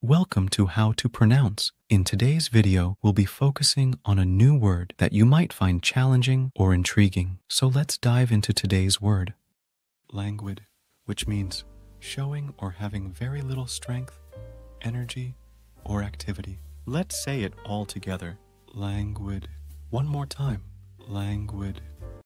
Welcome to How to Pronounce. In today's video, we'll be focusing on a new word that you might find challenging or intriguing. So let's dive into today's word. Languid, which means showing or having very little strength, energy, or activity. Let's say it all together. Languid. One more time. Languid.